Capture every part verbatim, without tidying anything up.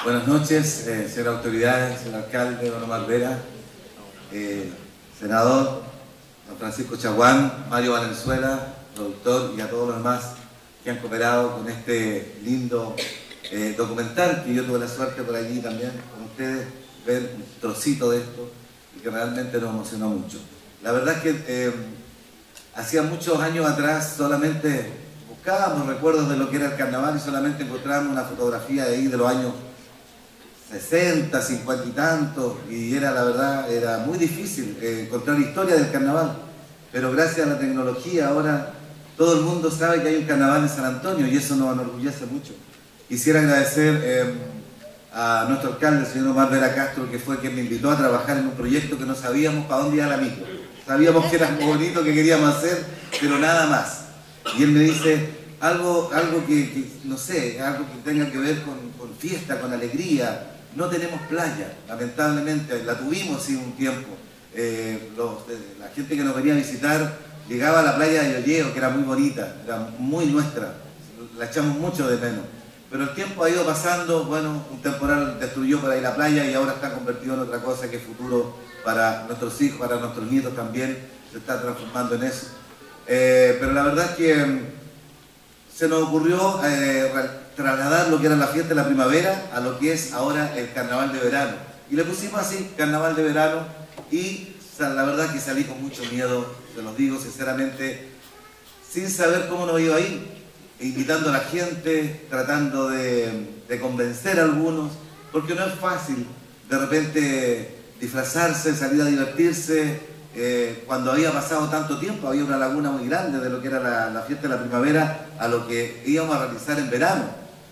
Buenas noches, eh, señora autoridades, señor alcalde, don Omar Vera, eh, senador, don Francisco Chaguán, Mario Valenzuela, productor, y a todos los demás que han cooperado con este lindo eh, documental, que yo tuve la suerte por allí también con ustedes, ver un trocito de esto y que realmente nos emocionó mucho. La verdad es que eh, hacía muchos años atrás solamente buscábamos recuerdos de lo que era el carnaval y solamente encontrábamos una fotografía de ahí de los años sesenta, cincuenta y tantos, y era, la verdad, era muy difícil eh, encontrar historia del carnaval, pero gracias a la tecnología ahora todo el mundo sabe que hay un carnaval en San Antonio y eso nos enorgullece mucho. Quisiera agradecer eh, a nuestro alcalde, el señor Omar Vera Castro, que fue quien me invitó a trabajar en un proyecto que no sabíamos para dónde iba la micro. Sabíamos que era muy bonito, que queríamos hacer, pero nada más. Y él me dice, algo, algo que, que, no sé, algo que tenga que ver con, con fiesta, con alegría. No tenemos playa, lamentablemente, la tuvimos sí un tiempo. Eh, los, eh, la gente que nos venía a visitar llegaba a la playa de Yoyeo, que era muy bonita, era muy nuestra, la echamos mucho de menos. Pero el tiempo ha ido pasando, bueno, un temporal destruyó por ahí la playa y ahora está convertido en otra cosa que es futuro para nuestros hijos, para nuestros nietos también, se está transformando en eso. Eh, pero la verdad es que eh, se nos ocurrió eh, trasladar lo que era la fiesta de la primavera a lo que es ahora el carnaval de verano. Y le pusimos así, carnaval de verano, y la verdad que salí con mucho miedo, se los digo sinceramente, sin saber cómo nos iba a ir, invitando a la gente, tratando de, de convencer a algunos, porque no es fácil de repente disfrazarse, salir a divertirse, eh, cuando había pasado tanto tiempo, había una laguna muy grande de lo que era la, la fiesta de la primavera a lo que íbamos a realizar en verano.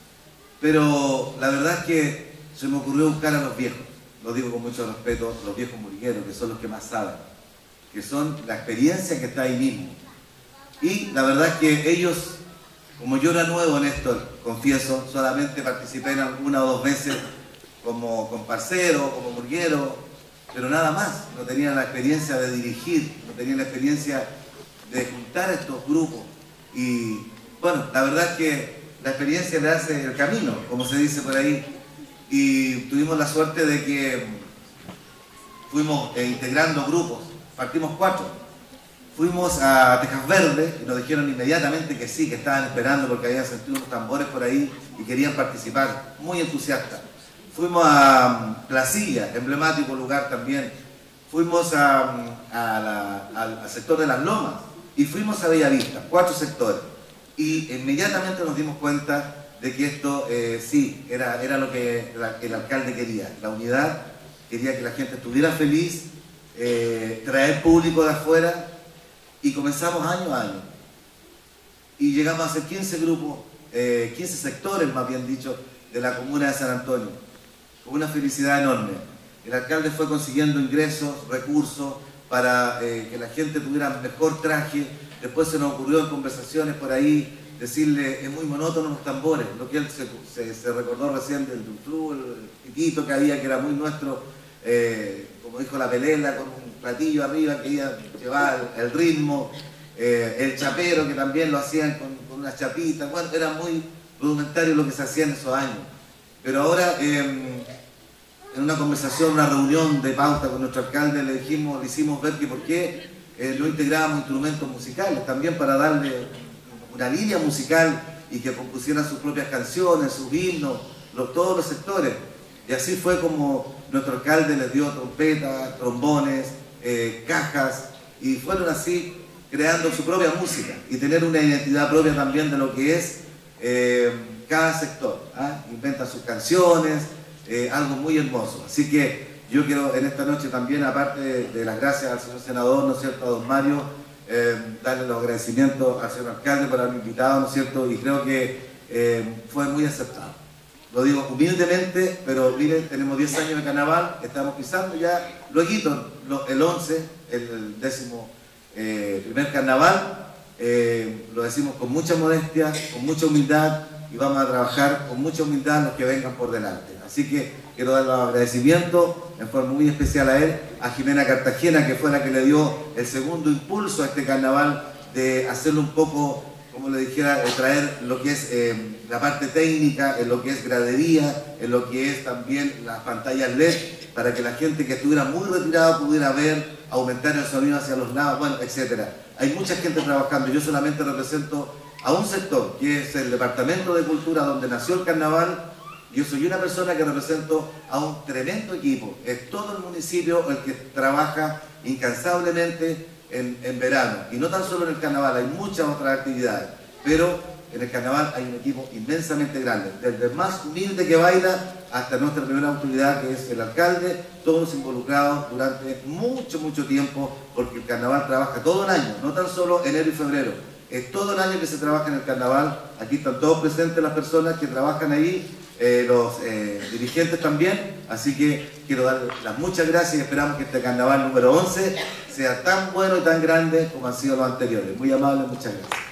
Pero la verdad es que se me ocurrió buscar a los viejos, lo digo con mucho respeto, los viejos murgueros, que son los que más saben, que son la experiencia que está ahí mismo. Y la verdad es que ellos, como yo era nuevo en esto, confieso, solamente participé en alguna o dos veces como comparcero, como murguero, pero nada más, no tenía la experiencia de dirigir, no tenía la experiencia de juntar estos grupos. Y bueno, la verdad es que la experiencia le hace el camino, como se dice por ahí, y tuvimos la suerte de que fuimos eh, integrando grupos, partimos cuatro, fuimos a Tejas Verde y nos dijeron inmediatamente que sí, que estaban esperando porque habían sentido unos tambores por ahí y querían participar, muy entusiastas. Fuimos a Placilla, emblemático lugar también, fuimos a, a la, al, al sector de Las Lomas y fuimos a Bellavista, cuatro sectores. Y inmediatamente nos dimos cuenta de que esto eh, sí, era, era lo que la, el alcalde quería, la unidad, quería que la gente estuviera feliz, eh, traer público de afuera, y comenzamos año a año. Y llegamos a hacer quince grupos, eh, quince sectores más bien dicho, de la comuna de San Antonio, con una felicidad enorme. El alcalde fue consiguiendo ingresos, recursos, para eh, que la gente tuviera mejor traje. Después se nos ocurrió en conversaciones por ahí decirle, es muy monótono los tambores, lo que él se, se, se recordó recién del Dutru, el piquito que había, que era muy nuestro, eh, como dijo la Pelela, con un platillo arriba que ella llevaba el, el ritmo, eh, el chapero que también lo hacían con, con unas chapitas. Bueno, era muy rudimentario lo que se hacía en esos años. Pero ahora, eh, en una conversación, una reunión de pauta con nuestro alcalde, le dijimos, le hicimos ver que por qué eh, no integrábamos instrumentos musicales, también para darle una línea musical y que compusieran sus propias canciones, sus himnos, los, todos los sectores. Y así fue como nuestro alcalde les dio trompetas, trombones, eh, cajas, y fueron así creando su propia música y tener una identidad propia también de lo que es eh, cada sector. ¿Ah? Inventan sus canciones, eh, algo muy hermoso. Así que yo quiero en esta noche también, aparte de, de las gracias al señor senador, ¿no es cierto?, a don Mario, eh, darle los agradecimientos al señor alcalde por haberme invitado, ¿no es cierto?, y creo que eh, fue muy aceptado. Lo digo humildemente, pero miren, tenemos diez años de carnaval, estamos pisando ya, luego el once, el décimo eh, primer carnaval, eh, lo decimos con mucha modestia, con mucha humildad, y vamos a trabajar con mucha humildad los que vengan por delante. Así que quiero dar los agradecimientos en forma muy especial a él, a Jimena Cartagena, que fue la que le dio el segundo impulso a este carnaval, de hacerlo un poco como le dijera, eh, traer lo que es eh, la parte técnica, en lo que es gradería, en lo que es también las pantallas L E D, para que la gente que estuviera muy retirada pudiera ver, aumentar el sonido hacia los lados, bueno, etcétera. Hay mucha gente trabajando, yo solamente represento a un sector, que es el Departamento de Cultura, donde nació el carnaval. Yo soy una persona que represento a un tremendo equipo, es todo el municipio el que trabaja incansablemente en, en verano, y no tan solo en el carnaval, hay muchas otras actividades, pero en el carnaval hay un equipo inmensamente grande, desde el más humilde que baila hasta nuestra primera autoridad, que es el alcalde, todos involucrados durante mucho, mucho tiempo, porque el carnaval trabaja todo el año, no tan solo enero y febrero, es todo el año que se trabaja en el carnaval. Aquí están todos presentes las personas que trabajan ahí, eh, los eh, dirigentes también, así que quiero dar las muchas gracias y esperamos que este carnaval número once sea tan bueno y tan grande como han sido los anteriores. Muy amable, muchas gracias.